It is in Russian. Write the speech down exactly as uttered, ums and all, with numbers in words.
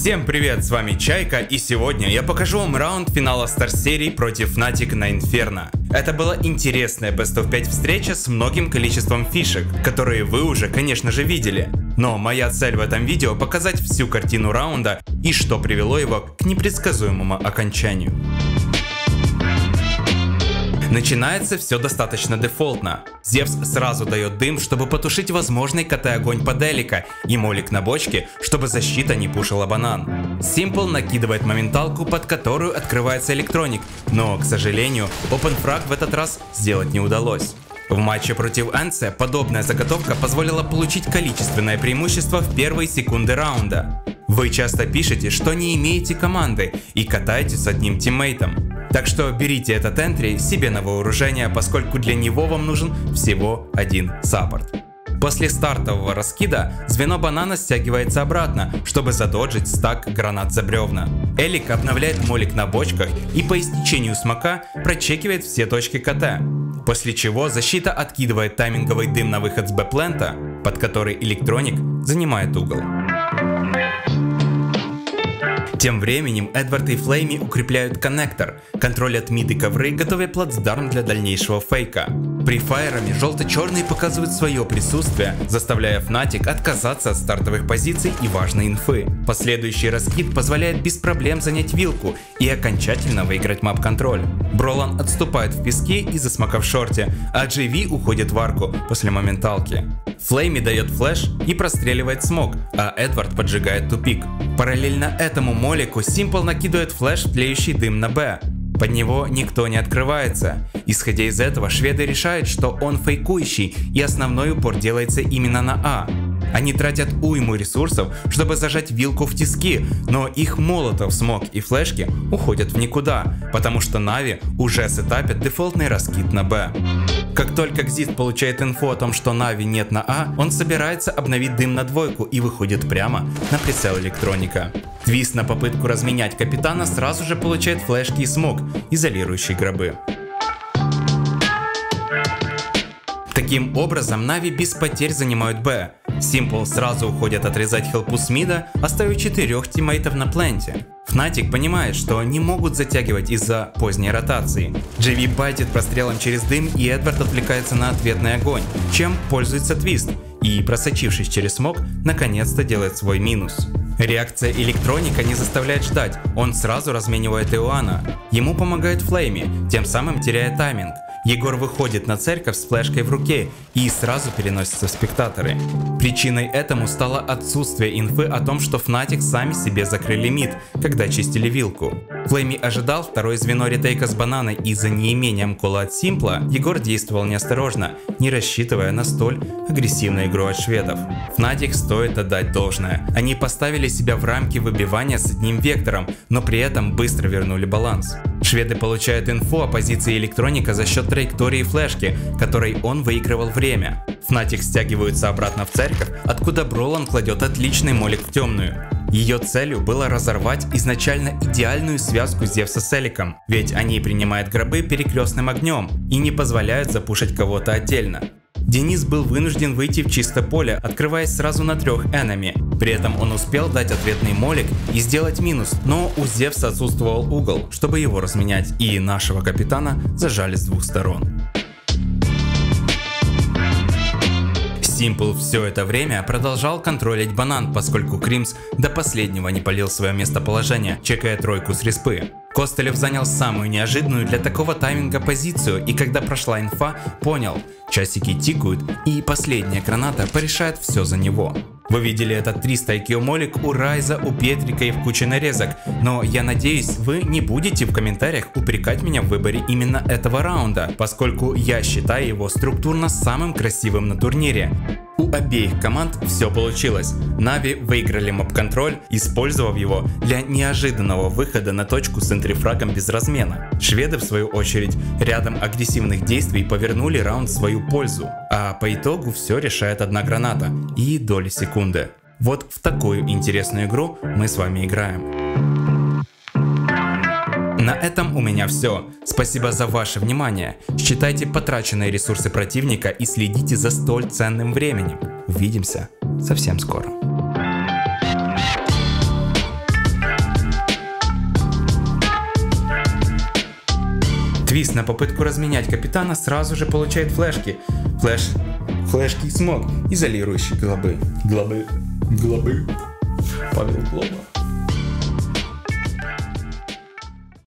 Всем привет, с вами Чайка, и сегодня я покажу вам раунд финала Star серии против Fnatic на Inferno. Это была интересная бест оф пять встреча с многим количеством фишек, которые вы уже, конечно же, видели. Но моя цель в этом видео показать всю картину раунда и что привело его к непредсказуемому окончанию. Начинается все достаточно дефолтно. Зевс сразу дает дым, чтобы потушить возможный КТ-огонь под Элика, и молик на бочке, чтобы защита не пушила банан. Симпл накидывает моменталку, под которую открывается электроник, но, к сожалению, опенфраг в этот раз сделать не удалось. В матче против Энце подобная заготовка позволила получить количественное преимущество в первые секунды раунда. Вы часто пишете, что не имеете команды и катаетесь с одним тиммейтом. Так что берите этот энтри себе на вооружение, поскольку для него вам нужен всего один саппорт. После стартового раскида звено банана стягивается обратно, чтобы задоджить стак гранат за бревна. Элик обновляет молик на бочках и по истечению смока прочекивает все точки КТ. После чего защита откидывает тайминговый дым на выход с Б-плента, под который электроник занимает угол. Тем временем Эдвард и Флейми укрепляют коннектор, контролят мид и ковры, готовя плацдарм для дальнейшего фейка. Префайерами желто-черные показывают свое присутствие, заставляя Fnatic отказаться от стартовых позиций и важной инфы. Последующий раскид позволяет без проблем занять вилку и окончательно выиграть мап-контроль. Бролан отступает в песке из-за смока в шорте, а джей ви уходит в арку после моменталки. Флейми дает флэш и простреливает смог, а Эдвард поджигает тупик. Параллельно этому молику Симпл накидывает флэш в тлеющий дым на Б. Под него никто не открывается. Исходя из этого, шведы решают, что он фейкующий, и основной упор делается именно на А. Они тратят уйму ресурсов, чтобы зажать вилку в тиски, но их молотов, смог и флешки уходят в никуда, потому что Нави уже сетапят дефолтный раскид на Б. Как только Xist получает инфу о том, что Нави нет на А, он собирается обновить дым на двойку и выходит прямо на прицел электроника. Твист на попытку разменять капитана сразу же получает флешки и смог, изолирующие гробы. Таким образом, Нави без потерь занимают Б. Симпл сразу уходят отрезать хелпу с мида, оставив четырех тиммейтов на пленте. Fnatic понимает, что не могут затягивать из-за поздней ротации. джей ви байтит прострелом через дым, и Эдвард отвлекается на ответный огонь, чем пользуется Твист, и, просочившись через смог, наконец-то делает свой минус. Реакция электроника не заставляет ждать, он сразу разменивает Иоанна. Ему помогает Флейми, тем самым теряя тайминг. Егор выходит на церковь с флешкой в руке и сразу переносится в спектаторы. Причиной этому стало отсутствие инфы о том, что Fnatic сами себе закрыли мид, когда чистили вилку. Флейми ожидал второе звено ретейка с бананой, и за неимением кола от Симпла Егор действовал неосторожно, не рассчитывая на столь агрессивную игру от шведов. Fnatic стоит отдать должное. Они поставили себя в рамки выбивания с одним вектором, но при этом быстро вернули баланс. Шведы получают инфу о позиции электроника за счет траектории флешки, которой он выигрывал время. Fnatic стягиваются обратно в церковь, откуда Бролан кладет отличный молик в темную. Ее целью было разорвать изначально идеальную связку Зевса с Эликом, ведь они принимают гробы перекрестным огнем и не позволяют запушить кого-то отдельно. Денис был вынужден выйти в чисто поле, открываясь сразу на трех энеми. При этом он успел дать ответный молик и сделать минус, но у Зевса отсутствовал угол, чтобы его разменять, и нашего капитана зажали с двух сторон. Симпл все это время продолжал контролить банан, поскольку Кримс до последнего не палил свое местоположение, чекая тройку с респы. Костылев занял самую неожиданную для такого тайминга позицию, и когда прошла инфа, понял, часики тикают, и последняя граната порешает все за него. Вы видели этот триста ай кью молик у Райза, у Петрика и в куче нарезок, но я надеюсь, вы не будете в комментариях упрекать меня в выборе именно этого раунда, поскольку я считаю его структурно самым красивым на турнире. У обеих команд все получилось. Нави выиграли моб-контроль, использовав его для неожиданного выхода на точку с энтрифрагом без размена. Шведы, в свою очередь, рядом агрессивных действий повернули раунд в свою пользу, а по итогу все решает одна граната и доли секунды. Вот в такую интересную игру мы с вами играем. На этом у меня все. Спасибо за ваше внимание. Считайте потраченные ресурсы противника и следите за столь ценным временем. Увидимся совсем скоро. Твист на попытку разменять капитана сразу же получает флешки. Флэш... Флешки и смог, изолирующий глобы. Глобы. Глобы. Павел Глоба.